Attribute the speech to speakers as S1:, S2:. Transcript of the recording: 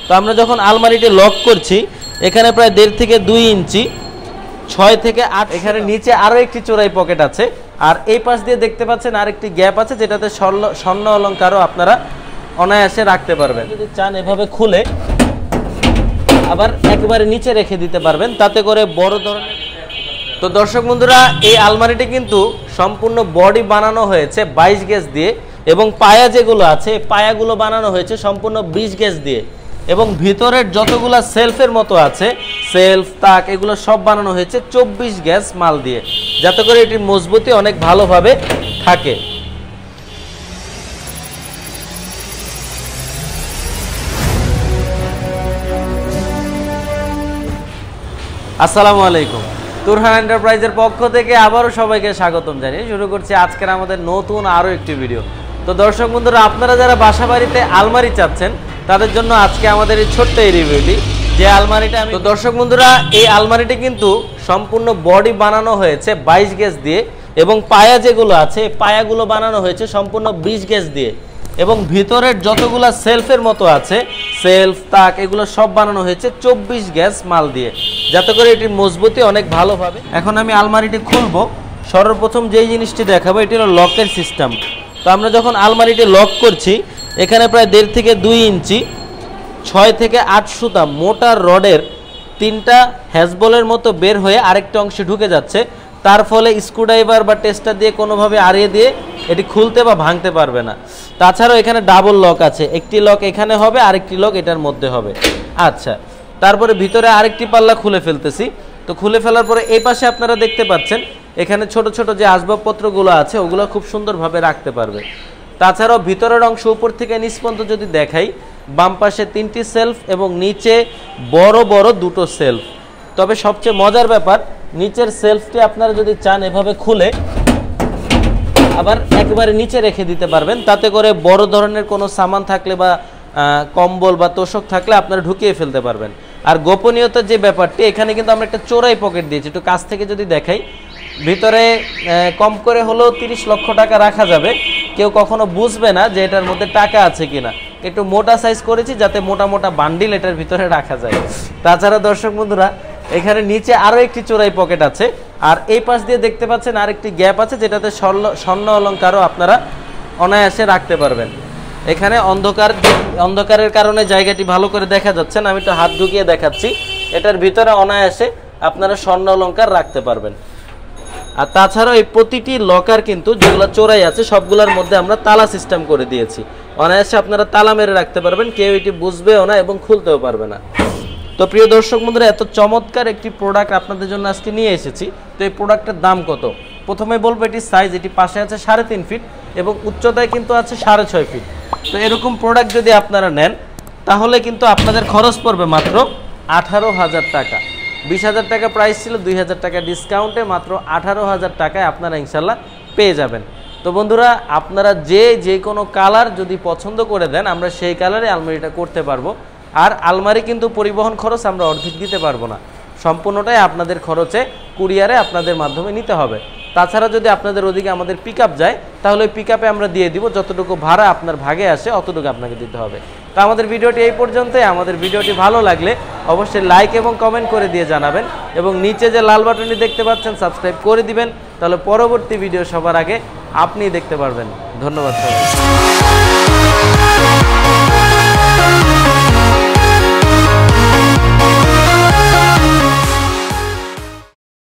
S1: তো আমরা যখন আলমারিটি লক করছি এখানে প্রায় 1.5 থেকে 2 ইঞ্চি 6 থেকে 8 এখানে নিচে আরো একটি চোরাই পকেট আছে আর এই পাশ দিয়ে দেখতে পাচ্ছেন আরেকটি গ্যাপ আছে যেটাতে স্বর্ণ অলংকারও আপনারা অনায়াসে রাখতে পারবেন। যদি চান এভাবে খুলে আবার একেবারে নিচে রেখে দিতে পারবেন, তাতে করে বড় ধরনের। তো দর্শক বন্ধুরা, এই আলমারিটি কিন্তু সম্পূর্ণ বডি বানানো হয়েছে 22 গেজ দিয়ে এবং পায়া যেগুলো আছে পায়াগুলো বানানো হয়েছে সম্পূর্ণ 20 গেজ দিয়ে এবং ভিতরের যতগুলা সেলফের মতো আছে সেলফ তাক এগুলো সব বানানো হয়েছে 24 গেজ মাল দিয়ে, যাতে করে এটির মজবুতি অনেক ভালোভাবে থাকে। আসসালামু আলাইকুম, তুরহান এন্টারপ্রাইজের পক্ষ থেকে আবারও সবাইকে স্বাগতম জানিয়ে শুরু করছি আজকের আমাদের নতুন আরও একটি ভিডিও। তো দর্শক বন্ধুরা, আপনারা যারা বাসা বাড়িতে আলমারি চাচ্ছেন তাদের জন্য আজকে আমাদের এই ছোট্ট এই রিভিউটি, যে আলমারিটা তো দর্শক বন্ধুরা, এই আলমারিটি কিন্তু সম্পূর্ণ বডি বানানো হয়েছে 22 গেজ দিয়ে এবং পায়া যেগুলো আছে পায়াগুলো বানানো হয়েছে সম্পূর্ণ 20 গেজ দিয়ে এবং ভিতরের যতগুলা সেলফের মতো আছে সেলফ তাক এগুলো সব বানানো হয়েছে 24 গেজ মাল দিয়ে, যাতে করে এটির মজবুতি অনেক ভালোভাবে। এখন আমি আলমারিটি খুলবো। সর্বপ্রথম যেই জিনিসটি দেখাবো এটি হলো লকের সিস্টেম। তো আমরা যখন আলমারিটি লক করছি এখানে প্রায় 1.5 থেকে 2 ইঞ্চি 6 থেকে 8 সুতা মোটা রডের 3টা হ্যাজবলের মতো বের হয়ে আরেকটা অংশে ঢুকে যাচ্ছে, তার ফলে স্ক্রুড্রাইভার বা টেস্টার দিয়ে কোনোভাবে আড়িয়ে দিয়ে এটি খুলতে বা ভাঙতে পারবে না। তাছাড়াও এখানে ডাবল লক আছে, একটি লক এখানে হবে আরেকটি লক এটার মধ্যে হবে। আচ্ছা, তারপরে ভিতরে আরেকটি পাল্লা খুলে ফেলতেছি। তো খুলে ফেলার পরে এই পাশে আপনারা দেখতে পাচ্ছেন এখানে ছোট ছোট যে আসবাবপত্রগুলো আছে ওগুলো খুব সুন্দরভাবে রাখতে পারবে। তাছাড়াও ভিতরের অংশ উপর থেকে নিচ পর্যন্ত যদি দেখাই, বাম পাশে 3টি সেলফ এবং নিচে বড় বড় 2টো সেলফ। তবে সবচেয়ে মজার ব্যাপার, নিচের সেলফটি আপনারা যদি চান এভাবে খুলে আবার একেবারে নিচে রেখে দিতে পারবেন, তাতে করে বড় ধরনের কোনো সামান থাকলে বা কম্বল বা তোষক থাকলে আপনারা ঢুকিয়ে ফেলতে পারবেন। আর গোপনীয়তার যে ব্যাপারটি, এখানে কিন্তু আমরা একটা চোরাই পকেট দিয়েছি। একটু কাছ থেকে যদি দেখাই, ভিতরে কম করে হলেও 30 লক্ষ টাকা রাখা যাবে, কেউ কখনো বুঝবে না যে এটার মধ্যে টাকা আছে কিনা। একটু মোটা সাইজ করেছি যাতে মোটা মোটা বান্ডিল এটার ভিতরে রাখা যায়। তাছাড়া দর্শক বন্ধুরা, এখানে নিচে আরও একটি চোরাই পকেট আছে আর এই পাশ দিয়ে দেখতে পাচ্ছেন আরেকটি গ্যাপ আছে যেটাতে স্বর্ণ অলংকারও আপনারা অনায়াসে রাখতে পারবেন। এখানে অন্ধকারের কারণে জায়গাটি ভালো করে দেখা যাচ্ছে না, আমি একটু হাত ঢুকিয়ে দেখাচ্ছি। এটার ভিতরে অনায়াসে আপনারা স্বর্ণ অলংকার রাখতে পারবেন। আর তাছাড়াও এই প্রতিটি লকার কিন্তু যেগুলো চোরাই আছে সবগুলোর মধ্যে আমরা তালা সিস্টেম করে দিয়েছি, অনায়াসে আপনারা তালা মেরে রাখতে পারবেন, কেউ এটি বুঝবেও না এবং খুলতেও পারবে না। তো প্রিয় দর্শক বন্ধুরা, এত চমৎকার একটি প্রোডাক্ট আপনাদের জন্য আজকে নিয়ে এসেছি। তো এই প্রোডাক্টের দাম কত? প্রথমে বলবো এটির সাইজ, এটি পাশে আছে 3.5 ফিট এবং উচ্চতায় কিন্তু আছে 6.5 ফিট। তো এরকম প্রোডাক্ট যদি আপনারা নেন তাহলে কিন্তু আপনাদের খরচ পড়বে মাত্র 18,000 টাকা। 20,000 টাকা প্রাইস ছিল, 2,000 টাকা ডিসকাউন্টে মাত্র 18,000 টাকায় আপনারা ইনশাল্লাহ পেয়ে যাবেন। তো বন্ধুরা, আপনারা যে কোনো কালার যদি পছন্দ করে দেন আমরা সেই কালারে আলমারিটা করতে পারবো। আর আলমারি কিন্তু পরিবহন খরচ আমরা অর্ধেক দিতে পারবো না, সম্পূর্ণটাই আপনাদের খরচে কুরিয়ারে আপনাদের মাধ্যমে নিতে হবে। তাছাড়া যদি আপনাদের ওদিকে আমাদের পিক আপ যায় তাহলে ওই পিক আপে আমরা দিয়ে দিব, যতটুকু ভাড়া আপনার ভাগে আসে অতটুকু আপনাকে দিতে হবে। তো আমাদের ভিডিওটি এই পর্যন্তই। আমাদের ভিডিওটি ভালো লাগলে অবশ্যই লাইক এবং কমেন্ট করে দিয়ে জানাবেন এবং নিচে যে লাল বাটনটি দেখতে পাচ্ছেন সাবস্ক্রাইব করে দিবেন, তাহলে পরবর্তী ভিডিও সবার আগে আপনিই দেখতে পারবেন। ধন্যবাদ সবাই।